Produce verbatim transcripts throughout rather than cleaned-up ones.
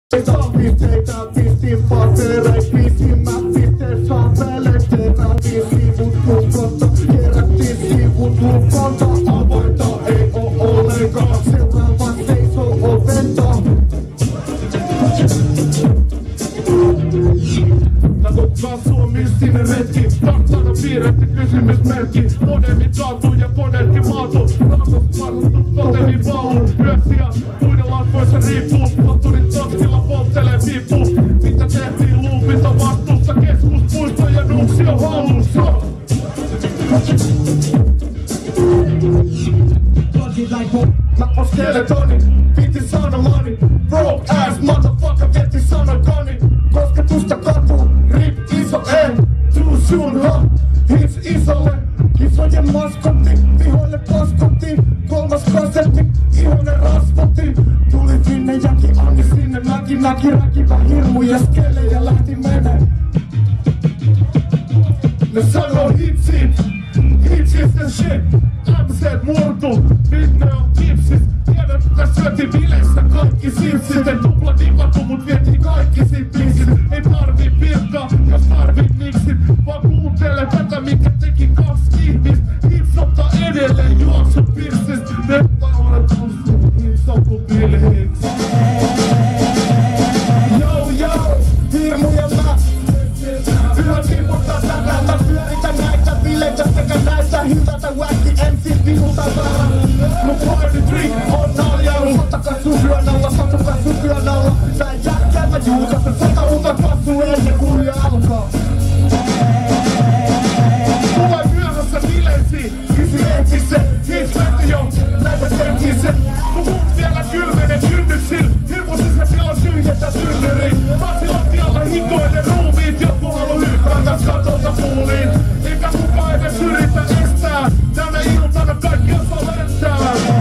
Pisteitä pistin papereis, pistin mä pisteen saapeletetä. Pistin sivut lukolta, kerättiin sivut lukolta. Avointa ei oo ollenkaan, seuraava seisoo oventa. Katsotaan suo mystinen retki, tahtana piirretty kysymysmerkki. Modemi kaatuu ja koneetkin maatuu. Rakas varustus toteni valuu. Yöksiä muiden lampoissa riippuu. Potturit toskilla polttelee piippuu. Mitä tehtiin luupinta vastuussa? Keskuspuisto ja nuksio hallussa. Mä oon skeletoni, piti sanomani. Broke ass motherfucker veti sanakani. Kosketusta katuu, rip iso en. Too soon huh, hits isolle. Isojen maskotti, vihoille paskotti. Kolmas kasetti, ihonen rasvotti. Tuli sinne jäki, anni sinne näki. Näki räkivä hirmu ja skele ja lähti menee. Ne sanoo hitsit, hitsis the shit. M-set murtu, nyt ne on kipsis. Tiedät, että syötiin bileissä kaikki sipsit. En tupla dipattu, mut vietiin kaikki sipliksit. Ei tarvii pirkkaa, jos tarvit miksit. Vaan kuuntele tätä, mikä teki kaksi ihmistä. Hits ottaa edelleen juoksu pirssist. Nyt on tussu, hits on ku bilhits. Yo yo, hirmu ja mä. Yhä tiputtaa tätä, mä pyöritän näitä bileitä sekä näistä hiltata wacky M C vihulta vähän. Mun party trick on naljailu, sottakaa sun työn alla, satukaa sun työn alla. Tää ei jääkään mä julkaisen, sata uutta kasvu ennen kuin yö alkaa. Tulee myöhässä bileisiin, kysy ehtise, hits veti jo, näitä tehtise. Mun muut vielä kylmenen kynnyksin, hirmuisissa tila tyhjentä tynnyriin. Taasi lattialla hikoiden ruumiit, joku halu hyppäätä katolta puuliin. Eikä kukaan edes yritä estää, tänä iltana kaikki osaa lentää.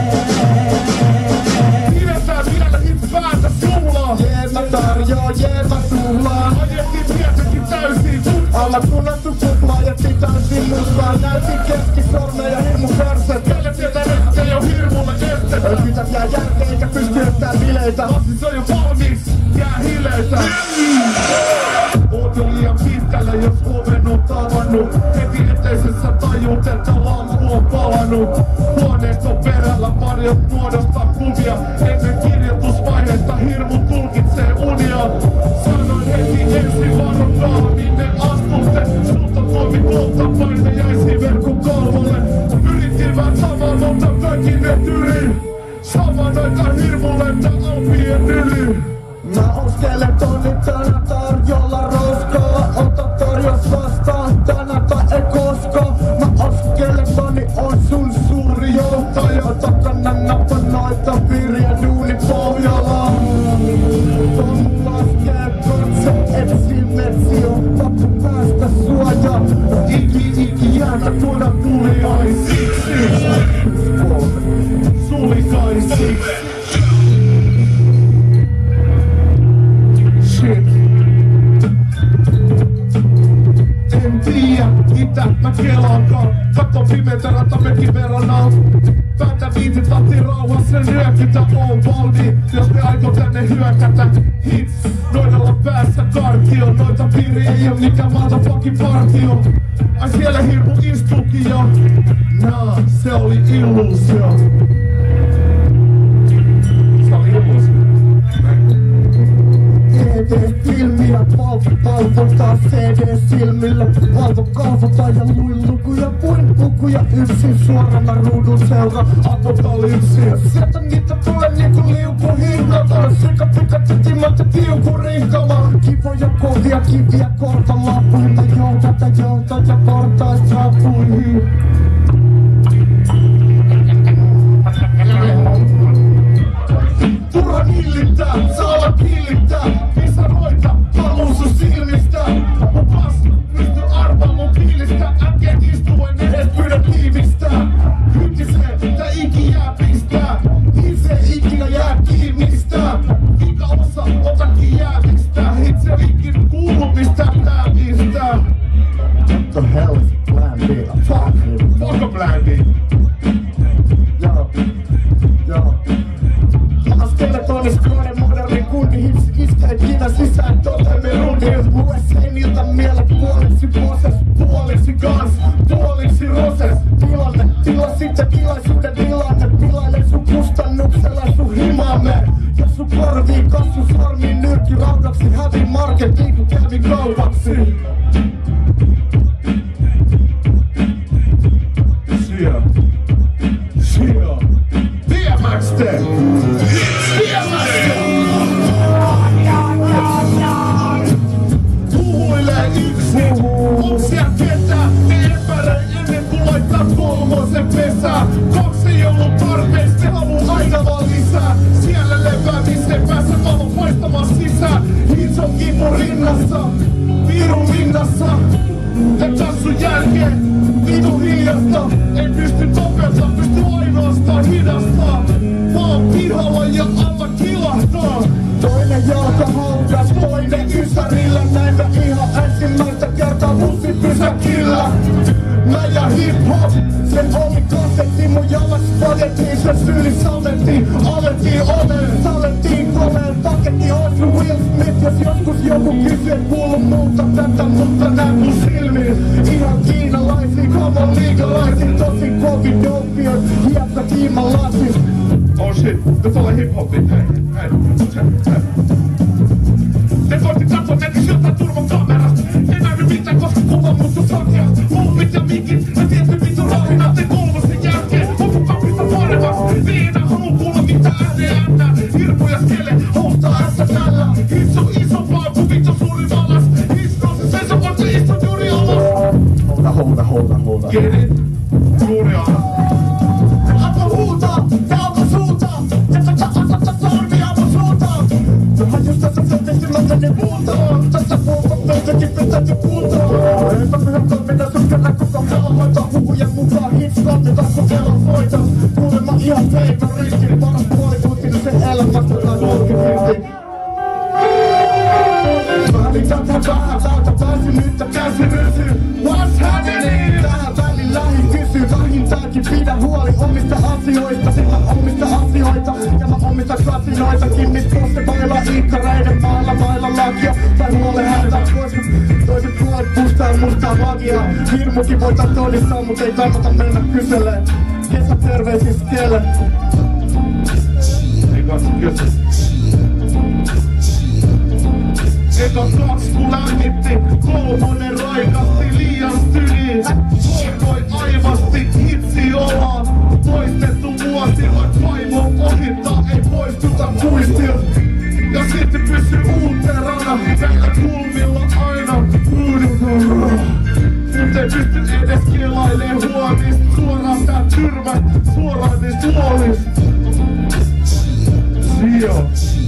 Pidetään vielä hits päätä suulaa. Jee mä tarjoan, jee mä suulaan. Ajettiin tietenkin täysin tutkaa. Alla kunnattu kupla ajettiin täysin muskaan. Näytin keskisormeja ja hirmu perset. Teille tietää että ei oo hirmulle estettä. Ei pitää jää järkeä eikä pysty yrittää bileitä. Lassis on jo valmis, jää hileitä. Oot jo liian pitkällä, jos oven on tavannut. Heti eteisessä tajuut, että lampu on palannut. Huoneiston perällä varjot muodostaa kuvia. Ennen kirjoitusvaiheesta hirmu tulkitsee unia. Sanoin heti ensin varokaa, minne astutte. Sulta toimi polttapaine jäisi verkon kalvolle. Yritin vähän samaa, mutta mökin ne tyrin. Sama noita hirmulenta alpien yli. Mä oon skeletoni tänä tarjolla roskaa. Ota tarjous vastaan tänä tai ei koskaan. Mä oon skeletoni, on sun suuri johtaja. Takana nappa noita virja duuni pohjalla. Ton laskee katse, etsi metsi on pakko päästä suojaa. Iki iki jäätä tuoda tuliaisiksi. Sulikaisiksi. En tiiä, mitä mä kelaankaan. Katso pimeitä ratamekin verran alt. Päätä viitit lattiin rauhassa, nyökitä on valmiin. Jos ne aikoo tänne hyökätä hits. Noidella päässä kartio. Noita piiri ei oo mikään motherfucking partio. Ai siellä hirmu istuukin jo. Naa, se oli illuusio. Se oli illuusio. T V-filmiä, valvo, valvontaa C D-silmillä. Valvo kalvota ja luin lukuja, puin lukuja yksin. Suorana ruudun seura, apokalypsi. Sieltä niitä tulee niinku liukuhihnata. Sekä pikattu timalta tiukurihkama. Kivoja kovia kiviä korvalapuilta. Joutata, jouta ja portaisapuihin. Turha hillittää, saa olla hillittää. Pisaroita, paluu sun silmistä. Mun pas pysty arvaa mun piilistä. Äkeen istuen edes pyydä tiivistää. Hytisee, tää iki jää pistää. Hitse ikinä jää kiimistää. Vika osa, otakin jäävistää. Hitse ikin kuulu mistä tää pistää. What the hell is plan B? Fuck, fuck a plan B. Joo, joo. Skeletoni, skroiden moderni kundi, hipsi, iski. sun sormiin nyrkki raudaksi. Hävin marketiin kun kävin kaupaksi. Siellä. Siellä. Viemästä! Viemästä! Puhuilee yksi. Onks siellä ketään? Ne epäröi ennen kun laittaa kolmosen pesää. Kaksi ei ollut tarpeeksi, ne haluu aina vaan lisää. Siellä lepää, missä ei pääse valon poistamaan sisään. Hits on kipu rinnassa, virun linnassa. Ja tassun jälkeen, vitu hiljasta. Ei pysty nopeuttaa, pysty ainoastaan hidastaa. Mä oon pihalla ja alla kilahtaa. Toinen jalka haudas, toinen ysärillä. Näinpä ihan ensimmäistä kertaa bussipysäkillä. Mä ja hip-hop, sen oli kassetti. Mun jalas patettiin, sen syyli salvettiin. Alettiin oven, salettiin koleen. Paketti oisu Will Smith. Jos joskus joku kysyy, et kuulu multa tätä. Mutta näin mun silmiin. Ihan kiinalaisia, common legalaisia. Tosi kovin dopiot, hiekka kiimalasis. Oh shit, nyt ollaan hip-hopin. Hei, hei, hei. Ne voitti katsoa, näkis jotain turvan kamerasta. Ei nähdy mitään, koska kuva muuttu sakea. Muupit ja mikit, ja tietty vittu rahinat. Ne kolmosen jälkeen, onko kapista paremmas? Ne enää haluu kuulla mitä ääneen äänää. Hirmu ja skele, houstaa ässä tällä. Hits on isompaa kuin vittu suuri valas. Hits nousi seisovat, se istun juuri alas. Holda, holda, holda, holda. Get it? Juuri alas. Alko huutaa, ja alko suutaa. Tässä asata sormi, alko suutaa. Vähän just tässä selkeästi mä tänne vuotaan. Tässä puolta pöytäkin pitäisi puutaa. Eipä pyhän toiminta suskella koko velhoita. Huhujen mukaan hits kannetaan kun velhoita. Kuulemma ihan favoritti. Paras puolikuutinen se elämästä tai julkisisti. Välitän tähän vähän täältä väsynyttä käsirysy. What's happening? Tähän välin lähi kysyy. Vähintäänkin pidä huoli omista asioista. Sillä omista asioita. Ja mä omistan kasinoitakin. Mistä se vailla ikkareiden mailla vailla lakia. Tai huole häntä koska toiset puolet pustaa mustaa magia. Hirmukin voitais todistaa, mut ei kannata mennä kyseleen. Kesäterveisin skele. Ei kanssa kysy. Eka kaks kun lämmitti, kolmonen raikasti liian syliin. Kolkoi aivasti, hitsi ollaan. Toistettu vuosi, vaik vaimo ohittaa, ei poistuta muistilta. Ja sitten pysyy uuterana, näillä kulmilla aina. Nyt ei pysty edes kelailee huomista. Suoraan tää tyrmä, suoraan niistä huolista. Sio.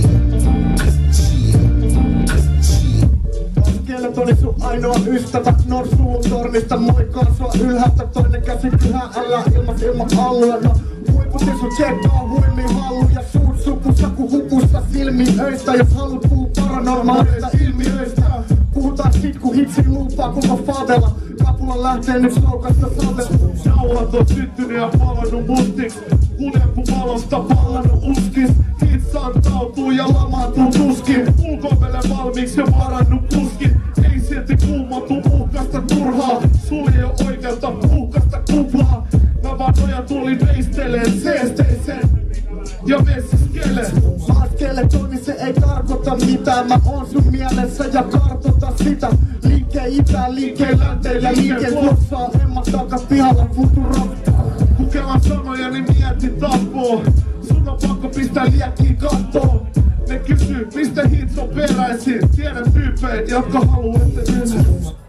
Kielet oli sun ainoa ystävä, norsuun tornista moikkaa sua ylhäältä. Toinen käsi pyhää, älä ilmas ilman alueella. Huiputin sun tsekkaa huimiin hallu ja suut supussa ku hupussa silmiin öistä. Jos haluut puhuu paranormaalista ilmiöistä, puhutaan sit ku hitsi luupaa koko favela. Kapula lähtee nyt sloukasta savella. Jauhat on syttynyt ja palannut mustiks. Kuljepu valosta pallannut uskis. Hits antautuu ja lamaantuu tuskin. Ulkoopelle valmiiksi jo varannut puskin. Ei silti kuumotu uhkasta turhaa. Sul ei oo oikeutta uhkasta kuplaa. Mä vaan noja tulin veisteleen seesteeseen ja vessiskeleen. Mä oon skeletoni, se ei tarkoita mitään. Mä oon sun mielessä ja kartoita sitä. Liikkeen itään, liikkeen länteen ja liikkeen tuossa. En mä takas pihalla futuro. Kun kelan sanoja, niin mieti tappoo. Sun on pakko pistää liekkiin kattoon. Ne kysyy, mistä hits on peräisin. Tiedän tyyppeet, jotka haluu ette mennä.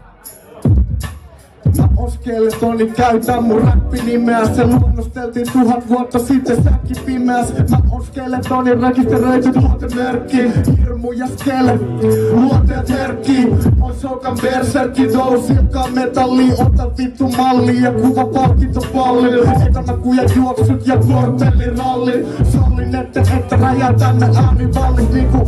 Mä oon skeletoni, käytän mun räppinimeä. Se luonnosteltiin tuhat vuotta sitten säkki pimeäs. Mä oon skeletoni, rekisteröity tuotemerkki. Hirmu ja skele, luonteet herkki. On Shokan berserkki, dousilkaa metalli. Ota vittu malli ja kuva palkintopalli. Etämäkuja juoksut ja kortelliralli. Sallin ette, että räjää tänne äänivallit niinku.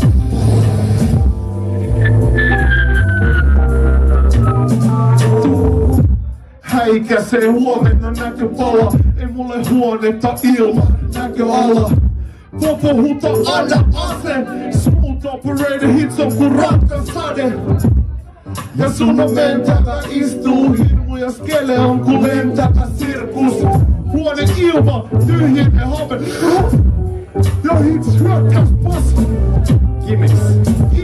Häikäsee huomenna näköpala. Ei mulle huonetta ilman näköala. Popo huuto, anna ase. Smooth operator, hits on kun rakkan sade. Ja sun on mentävä, istuu hirmu ja skele on kun lentävä sirkus. Huone ilma, tyhjenne haven. Ja hits hyökkäys paska. Gimmicks.